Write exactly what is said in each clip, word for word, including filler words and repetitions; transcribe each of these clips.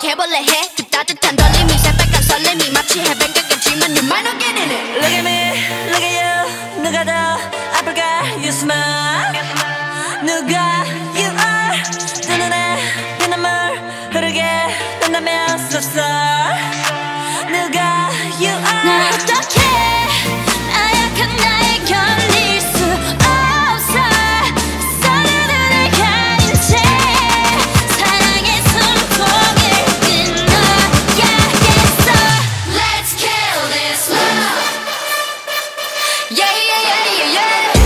해볼래 해 그 따뜻한 떨림이 새빨간 설렘이 마치 해변가겠지만 you might not get in it. Look at me, look at you. 누가 더 아플까? You smile. 누가 you are. 두 눈에 피눈물 흐르게 된다면 so sorry. 누가 you are. 나 어떡해 나약한 나에 견딜 수 없어 서로를 가린 채 사랑의 손목을 끊어야겠어. Let's kill this love. Yeah yeah yeah yeah yeah.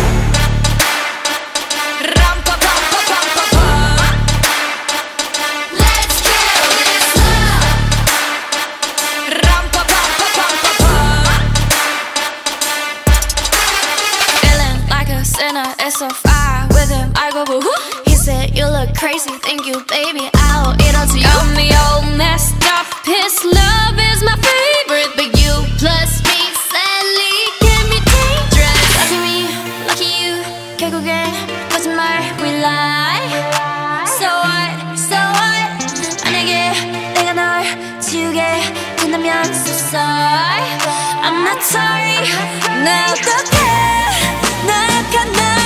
람파파파파파파. Let's kill this love. 람파파파파파파. Feeling like a sinner, it's so far with him. I go boo hoo. He said you look crazy, thank you, baby. I'll eat all to you. Got me all messed up. His love is my favorite, but you plus me sadly can be dangerous. Lucky me, lucky you. 결국엔 거짓말 we lie. So what, so what. 만약에 내가 널 지우게 된다면 so sorry. I'm not sorry. 나 어떡해 나약한 나